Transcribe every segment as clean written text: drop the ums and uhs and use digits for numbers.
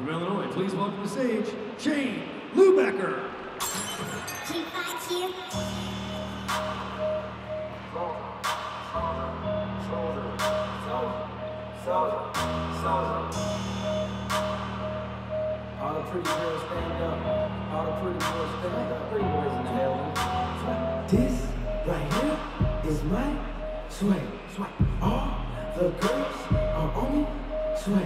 From Illinois, please welcome to the stage, Shane Lubecker. All the pretty girls stand up. All the pretty boys stand up. Pretty boys in the building. This right here is my sway. All the girls are on me. Sway.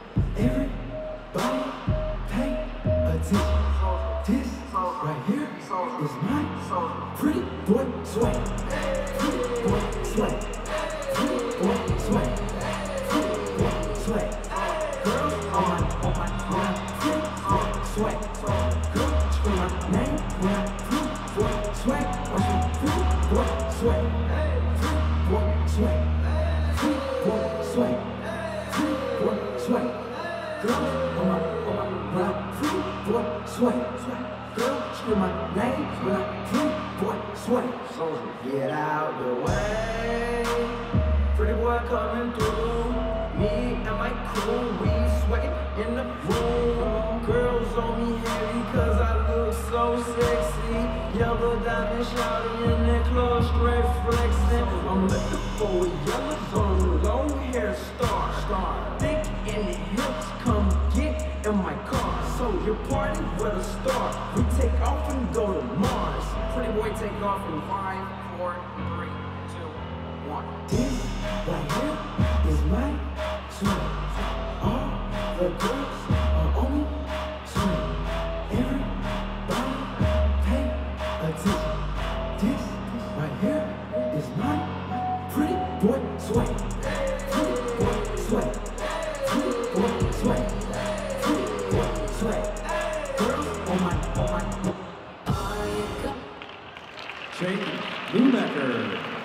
Everybody pay attention. This right here is my pretty boy sway. Pretty boy sway. Pretty boy sway. Pretty boy sway. Girls on my pretty boy sway. Girls scream my name when I pretty boy sway. Watch me pretty boy sway. Pretty boy sway. Pretty boy sway. Pretty boy sway. Girls on my pretty boy sway. Girls scream my name when I pretty boy sway. Get out the way. Pretty boy coming through. Me and my crew, we sweating in the room. Girls on me heavy cause I look so sexy. Yellow diamond shouting in the club, straight flexing. I'm looking for a yellow zone, long hair star. Thick in the hips, come get in my car. So your party where to start. We take off and go to Mars. Pretty boy take off in 5, 4, 3, 2, 1. This right here is my sway. All the girls are on me. Sway. Everybody pay attention. This right here is my pretty boy sway. Pretty boy sway. Pretty boy sway. Pretty boy sway. Girls on my Shane Lubecker.